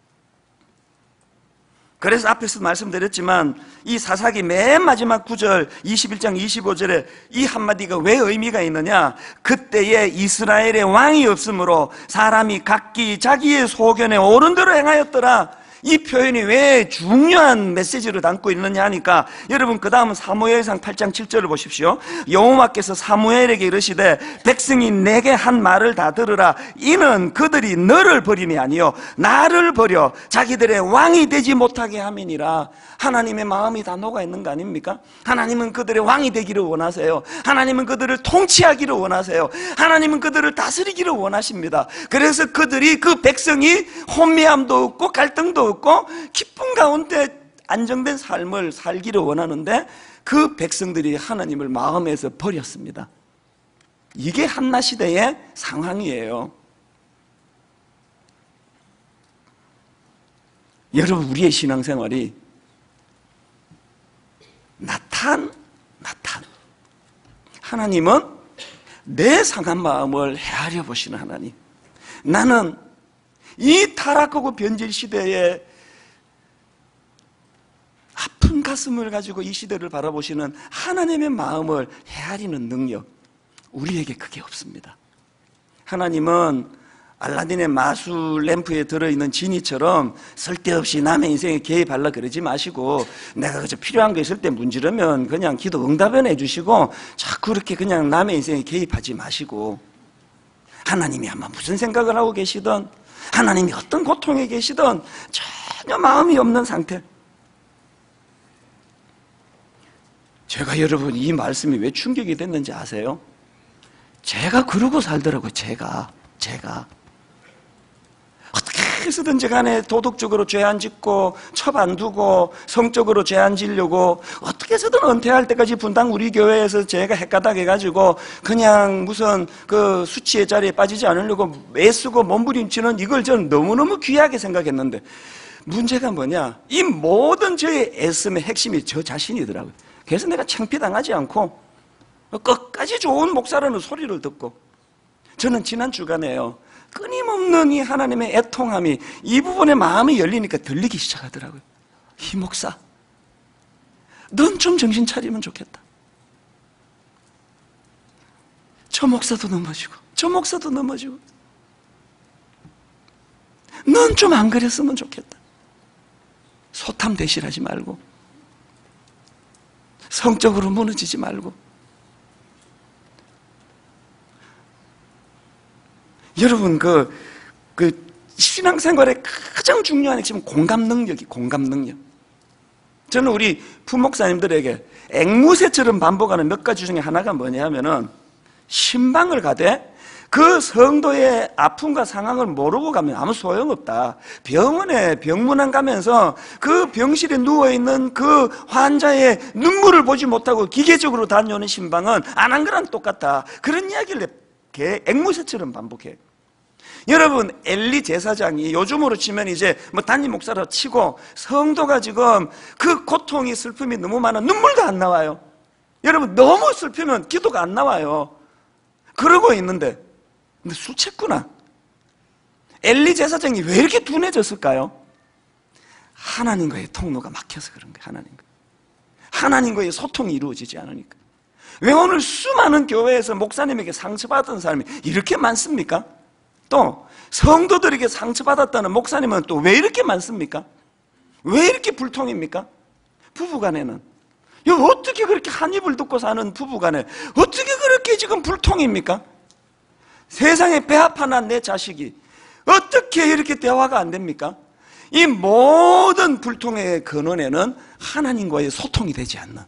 Speaker 1: 그래서 앞에서 말씀드렸지만 이 사사기 맨 마지막 9절 21장 25절에 이 한마디가 왜 의미가 있느냐, 그때에 이스라엘의 왕이 없으므로 사람이 각기 자기의 소견에 옳은 대로 행하였더라. 이 표현이 왜 중요한 메시지를 담고 있느냐 하니까, 여러분 그 다음 사무엘상 8장 7절을 보십시오. 여호와께서 사무엘에게 이르시되 백성이 내게 한 말을 다 들으라. 이는 그들이 너를 버림이 아니요 나를 버려 자기들의 왕이 되지 못하게 함이니라. 하나님의 마음이 다 녹아 있는 거 아닙니까? 하나님은 그들의 왕이 되기를 원하세요. 하나님은 그들을 통치하기를 원하세요. 하나님은 그들을 다스리기를 원하십니다. 그래서 그들이, 그 백성이 혼미함도 없고 갈등도 없고 기쁨 가운데 안정된 삶을 살기를 원하는데, 그 백성들이 하나님을 마음에서 버렸습니다. 이게 한나 시대의 상황이에요. 여러분, 우리의 신앙생활이 나탄. 하나님은 내 상한 마음을 헤아려 보시는 하나님. 나는 이 타락하고 변질 시대에 아픈 가슴을 가지고 이 시대를 바라보시는 하나님의 마음을 헤아리는 능력, 우리에게 그게 없습니다. 하나님은 알라딘의 마술 램프에 들어있는 지니처럼 쓸데없이 남의 인생에 개입하려 그러지 마시고, 내가 그저 필요한 거 있을 때 문지르면 그냥 기도 응답은 해주시고, 자꾸 그렇게 그냥 남의 인생에 개입하지 마시고, 하나님이 아마 무슨 생각을 하고 계시든, 하나님이 어떤 고통에 계시든 전혀 마음이 없는 상태. 제가 여러분 이 말씀이 왜 충격이 됐는지 아세요? 제가 그러고 살더라고요. 제가 어떻게 해서든지 간에 도덕적으로 죄 안 짓고 첩 안 두고 성적으로 죄 안 지려고 어떻게 해서든 은퇴할 때까지 분당 우리 교회에서 제가 헷가닥 해가지고 그냥 무슨 그 수치의 자리에 빠지지 않으려고 애쓰고 몸부림치는 이걸 저는 너무너무 귀하게 생각했는데, 문제가 뭐냐, 이 모든 저의 애씀의 핵심이 저 자신이더라고요. 그래서 내가 창피당하지 않고 끝까지 좋은 목사라는 소리를 듣고, 저는 지난 주간에요,
Speaker 2: 끊임없는 이 하나님의 애통함이 이 부분에 마음이 열리니까 들리기 시작하더라고요. 이 목사, 넌 좀 정신 차리면 좋겠다. 저 목사도 넘어지고 저 목사도 넘어지고 넌 좀 안 그랬으면 좋겠다. 소탐 대실하지 말고 성적으로 무너지지 말고. 여러분 그 신앙생활의 가장 중요한 핵심은 공감 능력. 저는 우리 부목사님들에게 앵무새처럼 반복하는 몇 가지 중에 하나가 뭐냐면은, 신방을 가되 그 성도의 아픔과 상황을 모르고 가면 아무 소용없다. 병원에 병문안 가면서 그 병실에 누워있는 그 환자의 눈물을 보지 못하고 기계적으로 다녀오는 신방은 안 한 거랑 똑같다. 그런 이야기를 앵무새처럼 반복해요. 여러분, 엘리 제사장이 요즘으로 치면 이제 뭐 담임 목사로 치고 성도가 지금 그 고통이, 슬픔이 너무 많아 눈물도 안 나와요. 여러분, 너무 슬프면 기도가 안 나와요. 그러고 있는데, 근데 술 취했구나. 엘리 제사장이 왜 이렇게 둔해졌을까요? 하나님과의 통로가 막혀서 그런 거예요. 하나님과의 소통이 이루어지지 않으니까. 왜 오늘 수많은 교회에서 목사님에게 상처받은 사람이 이렇게 많습니까? 또 성도들에게 상처받았다는 목사님은 또 왜 이렇게 많습니까? 왜 이렇게 불통입니까? 부부간에는 어떻게 그렇게 한 입을 듣고 사는 부부간에 어떻게 그렇게 지금 불통입니까? 세상에 배 아파 난 내 자식이 어떻게 이렇게 대화가 안 됩니까? 이 모든 불통의 근원에는 하나님과의 소통이 되지 않는.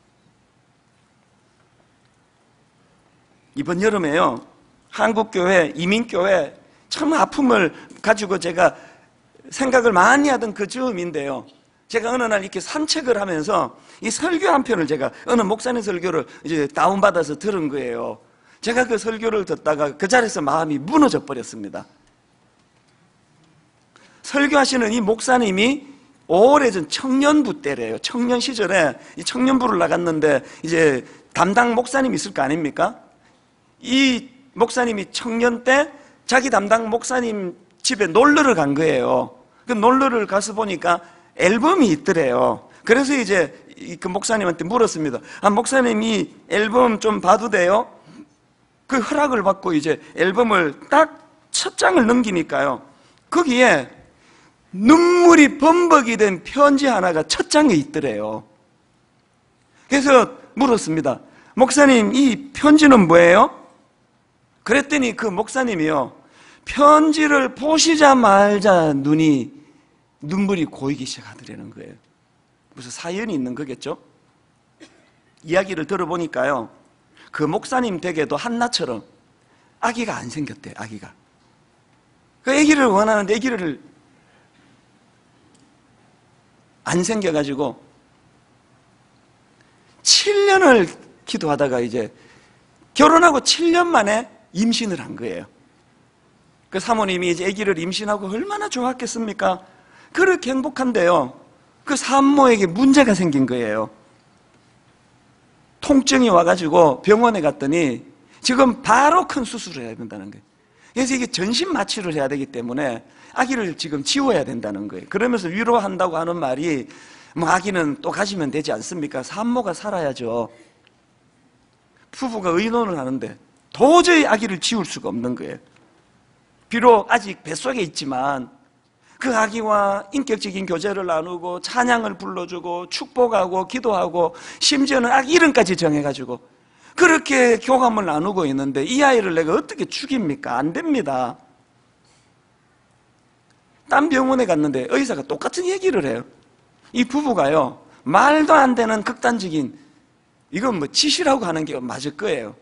Speaker 2: 이번 여름에요, 한국교회, 이민교회 참 아픔을 가지고 제가 생각을 많이 하던 그 즈음인데요, 제가 어느 날 이렇게 산책을 하면서 이 설교 한 편을 제가 어느 목사님 설교를 이제 다운받아서 들은 거예요. 제가 그 설교를 듣다가 그 자리에서 마음이 무너져 버렸습니다. 설교하시는 이 목사님이 오래전 청년부 때래요. 청년 시절에 이 청년부를 나갔는데 이제 담당 목사님이 있을 거 아닙니까? 이 목사님이 청년 때 자기 담당 목사님 집에 놀러를 간 거예요. 그 놀러를 가서 보니까 앨범이 있더래요. 그래서 이제 그 목사님한테 물었습니다. 목사님 이 앨범 좀 봐도 돼요? 그 허락을 받고 이제 앨범을 딱 첫 장을 넘기니까요, 거기에 눈물이 범벅이 된 편지 하나가 첫 장에 있더래요. 그래서 물었습니다. 목사님, 이 편지는 뭐예요? 그랬더니 그 목사님이요, 편지를 보시자마자 눈물이 고이기 시작하더라는 거예요. 무슨 사연이 있는 거겠죠? 이야기를 들어보니까요, 그 목사님 댁에도 한나처럼 아기가 안 생겼대요. 아기가. 그 아기를 원하는데 아기를 안 생겨가지고 7년을 기도하다가 이제 결혼하고 7년 만에 임신을 한 거예요. 그 사모님이 이제 아기를 임신하고 얼마나 좋았겠습니까? 그렇게 행복한데요, 그 산모에게 문제가 생긴 거예요. 통증이 와가지고 병원에 갔더니 지금 바로 큰 수술을 해야 된다는 거예요. 그래서 이게 전신 마취를 해야 되기 때문에 아기를 지금 지워야 된다는 거예요. 그러면서 위로한다고 하는 말이, 뭐 아기는 또 가지면 되지 않습니까? 산모가 살아야죠. 부부가 의논을 하는데 도저히 아기를 지울 수가 없는 거예요. 비록 아직 뱃속에 있지만 그 아기와 인격적인 교제를 나누고 찬양을 불러주고 축복하고 기도하고 심지어는 아기 이름까지 정해가지고 그렇게 교감을 나누고 있는데 이 아이를 내가 어떻게 죽입니까? 안 됩니다. 딴 병원에 갔는데 의사가 똑같은 얘기를 해요. 이 부부가요, 말도 안 되는 극단적인, 이건 뭐 치시라고 하는 게 맞을 거예요.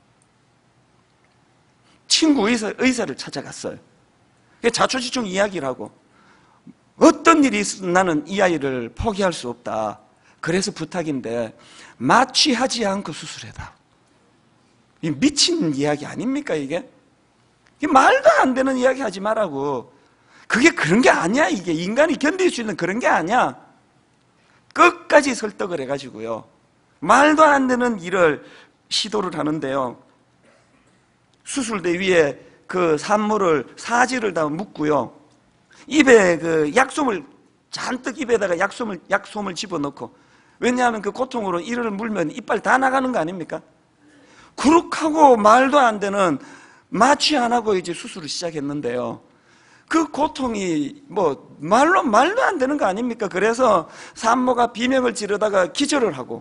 Speaker 2: 친구 의사를 찾아갔어요. 자초지종 이야기를 하고, 어떤 일이 있어도 나는 이 아이를 포기할 수 없다. 그래서 부탁인데 마취하지 않고 수술해다. 이 미친 이야기 아닙니까 이게? 말도 안 되는 이야기 하지 말라고. 그게 그런 게 아니야. 이게 인간이 견딜 수 있는 그런 게 아니야. 끝까지 설득을 해가지고요, 말도 안 되는 일을 시도를 하는데요, 수술대 위에 그 산물을 사지를 다 묶고요. 입에 그 약솜을 잔뜩 입에다가 약솜을 집어넣고, 왜냐하면 그 고통으로 이를 물면 이빨 다 나가는 거 아닙니까? 그렇게 하고 말도 안 되는 마취 안 하고 이제 수술을 시작했는데요. 그 고통이 뭐 말도 안 되는 거 아닙니까? 그래서 산모가 비명을 지르다가 기절을 하고,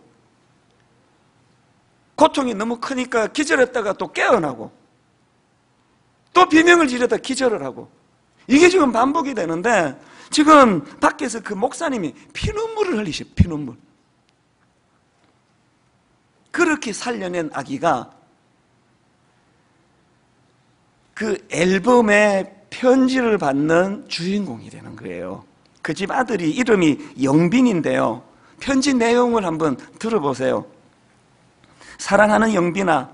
Speaker 2: 고통이 너무 크니까 기절했다가 또 깨어나고, 또 비명을 지르다가 기절을 하고, 이게 지금 반복이 되는데, 지금 밖에서 그 목사님이 피눈물을 흘리셔. 피눈물. 그렇게 살려낸 아기가 그 앨범의 편지를 받는 주인공이 되는 거예요. 그 집 아들이 이름이 영빈인데요. 편지 내용을 한번 들어보세요. 사랑하는 영빈아,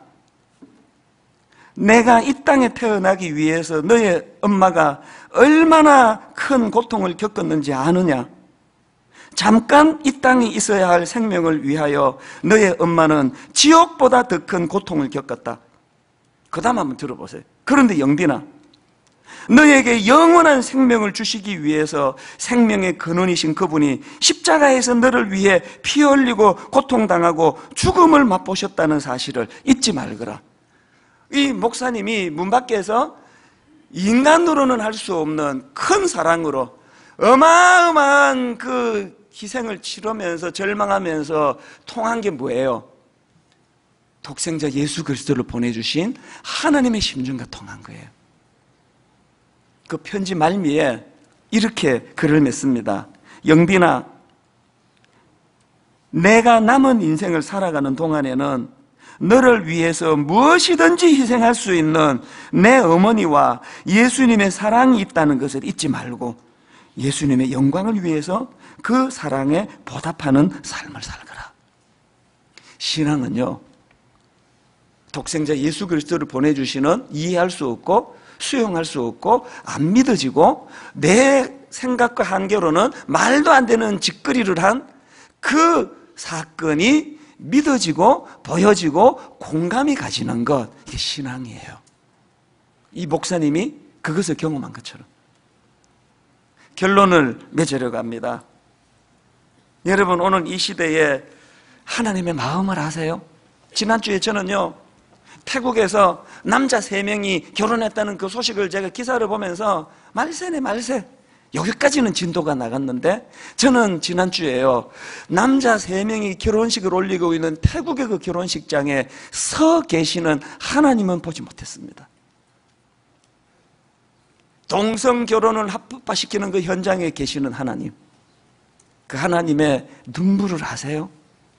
Speaker 2: 내가 이 땅에 태어나기 위해서 너의 엄마가 얼마나 큰 고통을 겪었는지 아느냐? 잠깐 이 땅에 있어야 할 생명을 위하여 너의 엄마는 지옥보다 더 큰 고통을 겪었다. 그 다음 한번 들어보세요. 그런데 영빈아, 너에게 영원한 생명을 주시기 위해서 생명의 근원이신 그분이 십자가에서 너를 위해 피 흘리고 고통당하고 죽음을 맛보셨다는 사실을 잊지 말거라. 이 목사님이 문 밖에서 인간으로는 할 수 없는 큰 사랑으로 어마어마한 그 희생을 치르면서 절망하면서 통한 게 뭐예요? 독생자 예수 그리스도를 보내주신 하나님의 심정과 통한 거예요. 그 편지 말미에 이렇게 글을 맺습니다. 영빈아, 내가 남은 인생을 살아가는 동안에는 너를 위해서 무엇이든지 희생할 수 있는 내 어머니와 예수님의 사랑이 있다는 것을 잊지 말고 예수님의 영광을 위해서 그 사랑에 보답하는 삶을 살거라. 신앙은요, 독생자 예수 그리스도를 보내주시는 이해할 수 없고 수용할 수 없고 안 믿어지고 내 생각과 한계로는 말도 안 되는 짓거리를 한 그 사건이 믿어지고 보여지고 공감이 가지는 것, 이게 신앙이에요. 이 목사님이 그것을 경험한 것처럼. 결론을 맺으려고 합니다. 여러분, 오늘 이 시대에 하나님의 마음을 아세요? 지난주에 저는요, 태국에서 남자 3명이 결혼했다는 그 소식을 제가 기사를 보면서 말세네 말세, 여기까지는 진도가 나갔는데, 저는 지난주에요, 남자 3명이 결혼식을 올리고 있는 태국의 그 결혼식장에 서 계시는 하나님은 보지 못했습니다. 동성 결혼을 합법화시키는 그 현장에 계시는 하나님, 그 하나님의 눈물을 아세요?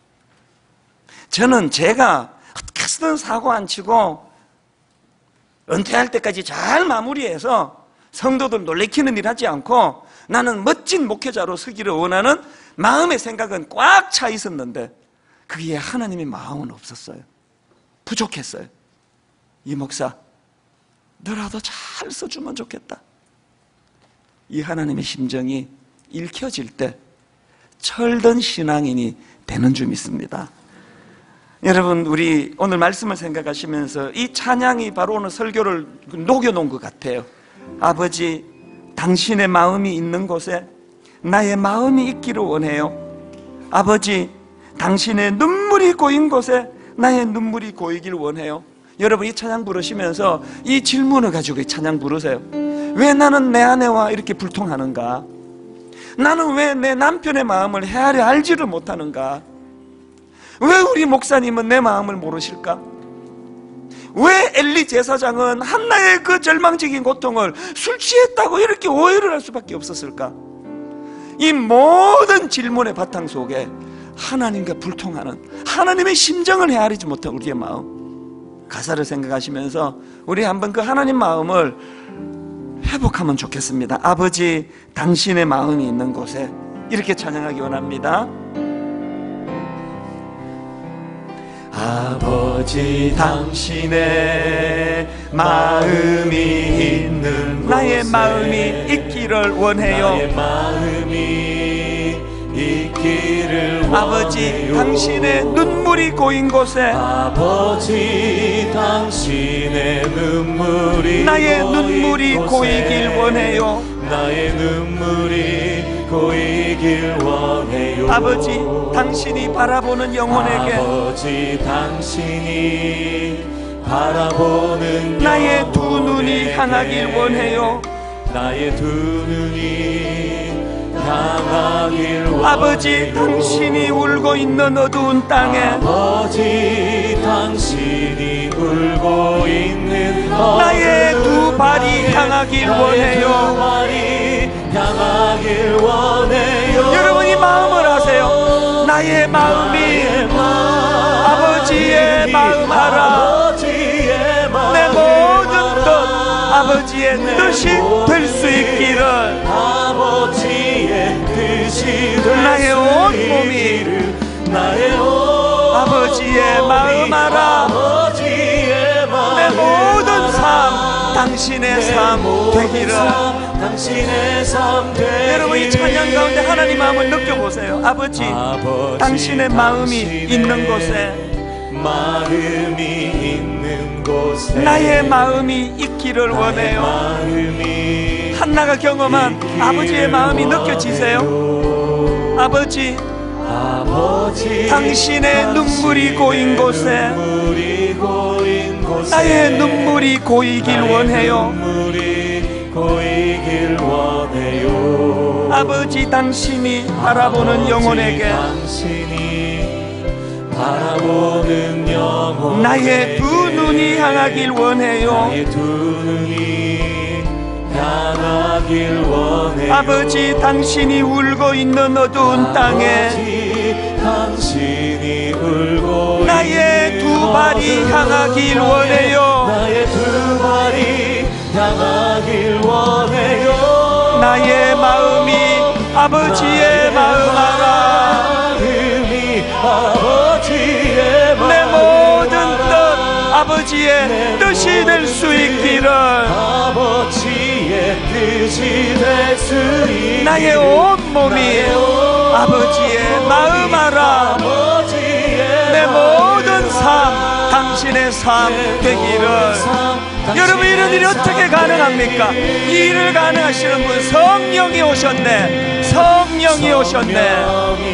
Speaker 2: 저는 제가 어떻게든 사고 안 치고 은퇴할 때까지 잘 마무리해서 성도들 놀래키는 일 하지 않고 나는 멋진 목회자로 서기를 원하는 마음의 생각은 꽉 차 있었는데 그게 하나님의 마음은 없었어요. 부족했어요. 이 목사, 너라도 잘 써주면 좋겠다. 이 하나님의 심정이 읽혀질 때 철든 신앙인이 되는 줄 믿습니다. 여러분, 우리 오늘 말씀을 생각하시면서 이 찬양이 바로 오늘 설교를 녹여놓은 것 같아요. 아버지, 당신의 마음이 있는 곳에 나의 마음이 있기를 원해요. 아버지, 당신의 눈물이 고인 곳에 나의 눈물이 고이길 원해요. 여러분, 이 찬양 부르시면서 이 질문을 가지고 이 찬양 부르세요. 왜 나는 내 아내와 이렇게 불통하는가? 나는 왜 내 남편의 마음을 헤아려 알지를 못하는가? 왜 우리 목사님은 내 마음을 모르실까? 왜 엘리 제사장은 한나의 그 절망적인 고통을 술 취했다고 이렇게 오해를 할 수밖에 없었을까? 이 모든 질문의 바탕 속에 하나님과 불통하는 하나님의 심정을 헤아리지 못한 우리의 마음, 가사를 생각하시면서 우리 한번 그 하나님 마음을 회복하면 좋겠습니다. 아버지, 당신의 마음이 있는 곳에, 이렇게 찬양하기 원합니다. 아버지, 당신의 마음이 있는 곳에
Speaker 1: 나의 마음이 있기를 원해요.
Speaker 2: 나의 마음이
Speaker 3: 있기를
Speaker 1: 아버지
Speaker 3: 원해요.
Speaker 1: 당신의 눈물이 고인 곳에
Speaker 3: 아버지 당신의 눈물이
Speaker 1: 나의 눈물이 고이길 원해요.
Speaker 3: 나의 눈물이 고이길 원해요.
Speaker 1: 아버지 당신이 바라보는 영혼에게
Speaker 3: 아버지 당신이 바라보는
Speaker 1: 나의 두 눈이 향하길 원해요.
Speaker 3: 나의 두 눈이 향하길 원해요.
Speaker 1: 아버지 당신이 울고 있는 어두운 땅에
Speaker 3: 아버지 당신이 울고 있는
Speaker 1: 나의 두 발이 향하길 원해요.
Speaker 3: 향하길 원해요.
Speaker 1: 여러분이 마음을 하세요. 나의 마음이 아버지의 마음 하라. 내 모든 뜻 아버지의 뜻이 될 수 있기를
Speaker 3: 아버지의 뜻이
Speaker 1: 나의 온 몸이 아버지의 마음 하라. 내 모든 삶 당신의 삶 되기를. 여러분 이 찬양 가운데 하나님 마음을 느껴보세요. 아버지 당신의 마음이 있는 곳에 나의 마음이 있기를 원해요. 한나가 경험한 아버지의 마음이 느껴지세요? 아버지 당신의 눈물이 고인 곳에 나의 눈물이 고이길 원해요. 아버지 당신이 바라보는 영혼에게 나의 두 눈이 향하길 원해요. 아버지 당신이 울고 있는 어두운 땅에 나의 두 발이 향하길 원해요. 나의 마음이 아버지의 마음 하라. 내 모든 뜻 아버지의 뜻이 될 수 있기를 나의 온 몸이 아버지의 마음 하라. 내 모든 삶 당신의 삶 되기를. 여러분 이런 일이 어떻게 가능합니까? 이 일을 가능하시는 분 성령이 오셨네. 성령이 오셨네.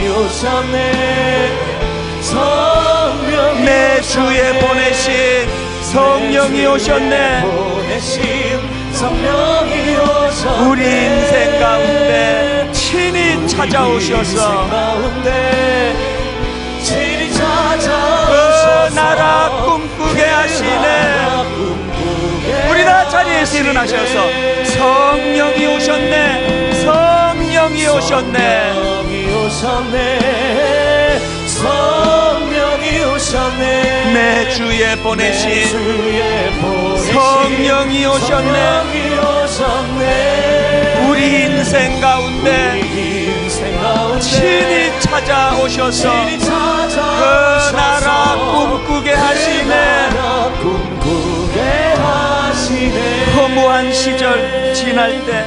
Speaker 1: 내 주에 보내신 성령이 오셨네. 우리 인생 가운데 친히 찾아오셔서 그 나라 꿈꾸게 하시네. 우리 다 자리에서 일어나셔서 성령이 오셨네. 성령이 오셨네. 내 주에 보내신 성령이 오셨네. 우리 인생 가운데 친히 찾아오셔서 그 나라 꿈꾸게 하시네. 허무한 시절 지날 때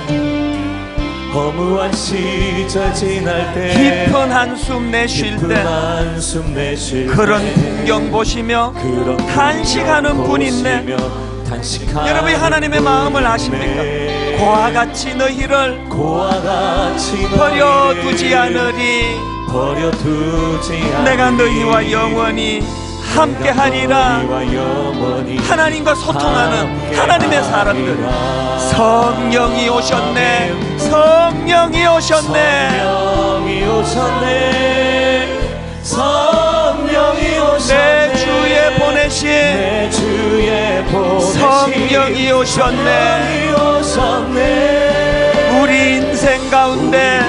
Speaker 1: 깊은 한숨 내쉴 때 그런 풍경 보시며 탄식하는 분 있네. 여러분이 하나님의 마음을 아십니까? 고와 같이 너희를 버려두지 않으리. 내가 너희와 영원히 함께하리라. 하나님과 소통하는 하나님의 사람들. 성령이 오셨네. 성령이 오셨네. 내 주에 보내신 성령이 오셨네. 우리 인생 가운데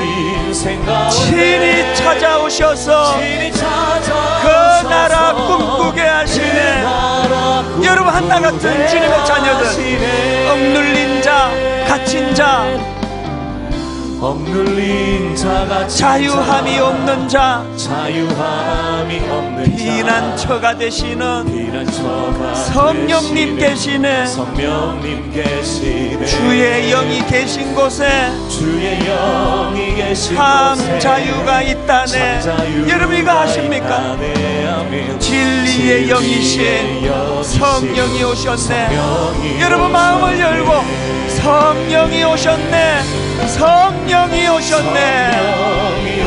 Speaker 1: 친히 찾아오셔서 그 나라 꿈꾸게 하시네. 여러분 한나 같은 주님의 자녀들, 억눌린 자, 갇힌 자,
Speaker 3: 억눌린 자가
Speaker 1: 자유함이 없는 자,
Speaker 3: 자유함이 없는
Speaker 1: 피난처가 되시는
Speaker 3: 피난처가
Speaker 1: 성령님 계시네.
Speaker 3: 성령님 계시네.
Speaker 1: 주의 영이 계신 곳에
Speaker 3: 주의 영이 계신
Speaker 1: 참
Speaker 3: 곳에
Speaker 1: 자유가 있다네.
Speaker 3: 참 자유가
Speaker 1: 여러분 이거 아십니까?
Speaker 3: 있다네. 아멘.
Speaker 1: 진리의 영이신 성령이 오셨네. 여러분 마음을 열고 성령이 오셨네. 성령이 오셨네.
Speaker 3: 성령이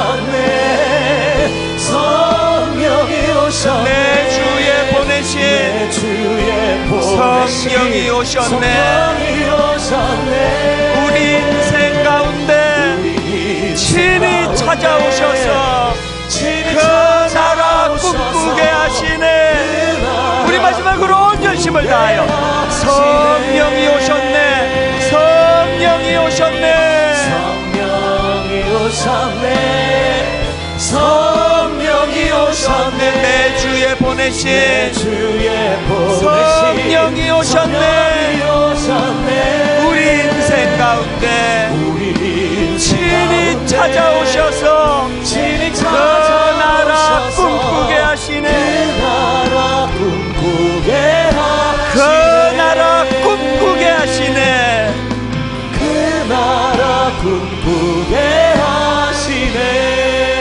Speaker 3: 오셨네. 성령이 오셨네.
Speaker 1: 내 주에 보내신
Speaker 3: 내 주에 보내신
Speaker 1: 성령이 오셨네.
Speaker 3: 성령이 오셨네.
Speaker 1: 우리 인생 가운데 친히 찾아오셔서 그 나라 꿈꾸게 하시네. 우리 마지막으로 온 열심을 다하여 성령이 오셨네. 성령이 오셨네.
Speaker 3: 성령이 오셨네. 성령이 오셨네.
Speaker 1: 내 주에 보내신
Speaker 3: 내 주에 보내신
Speaker 1: 성령이 오셨네.
Speaker 3: 성령이 오셨네.
Speaker 1: 우리 인생 가운데
Speaker 3: 우리 인생
Speaker 1: 친히
Speaker 3: 가운데
Speaker 1: 찾아오셔서
Speaker 3: 친히
Speaker 1: 그 나라
Speaker 3: 찾아오셔서
Speaker 1: 꿈꾸게 하시네.
Speaker 3: 그 나라 꿈꾸게
Speaker 1: 그
Speaker 3: 하시네.
Speaker 1: 나라 꿈꾸게 하시네.
Speaker 3: 그 나라 꿈꾸게 하시네.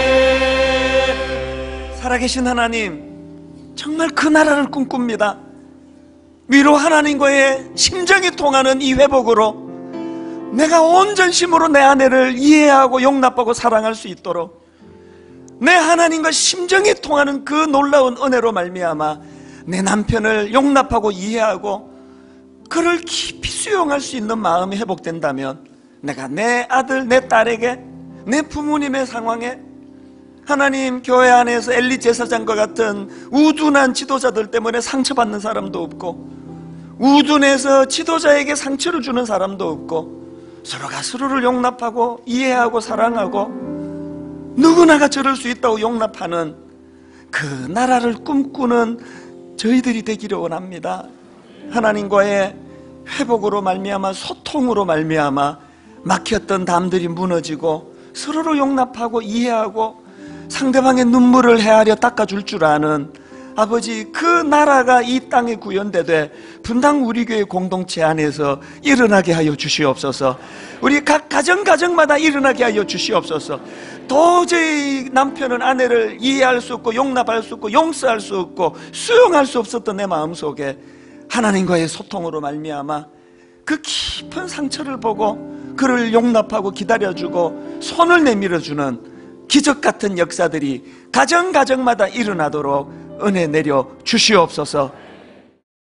Speaker 1: 살아계신 하나님, 정말 그 나라를 꿈꿉니다. 위로 하나님과의 심정이 통하는 이 회복으로 내가 온 전심으로 내 아내를 이해하고 용납하고 사랑할 수 있도록 내 하나님과 심정이 통하는 그 놀라운 은혜로 말미암아 내 남편을 용납하고 이해하고 그를 깊이 수용할 수 있는 마음이 회복된다면 내가 내 아들, 내 딸에게, 내 부모님의 상황에 하나님, 교회 안에서 엘리 제사장과 같은 우둔한 지도자들 때문에 상처받는 사람도 없고 우둔해서 지도자에게 상처를 주는 사람도 없고 서로가 서로를 용납하고 이해하고 사랑하고 누구나가 저럴 수 있다고 용납하는 그 나라를 꿈꾸는 저희들이 되기를 원합니다. 하나님과의 회복으로 말미암아 소통으로 말미암아 막혔던 담들이 무너지고 서로를 용납하고 이해하고 상대방의 눈물을 헤아려 닦아줄 줄 아는 아버지, 그 나라가 이 땅에 구현되되 분당 우리 교회 공동체 안에서 일어나게 하여 주시옵소서. 우리 각 가정마다 일어나게 하여 주시옵소서. 도저히 남편은 아내를 이해할 수 없고 용납할 수 없고 용서할 수 없고 수용할 수 없었던 내 마음속에 하나님과의 소통으로 말미암아 그 깊은 상처를 보고 그를 용납하고 기다려주고 손을 내밀어주는 기적같은 역사들이 가정마다 일어나도록 은혜 내려 주시옵소서.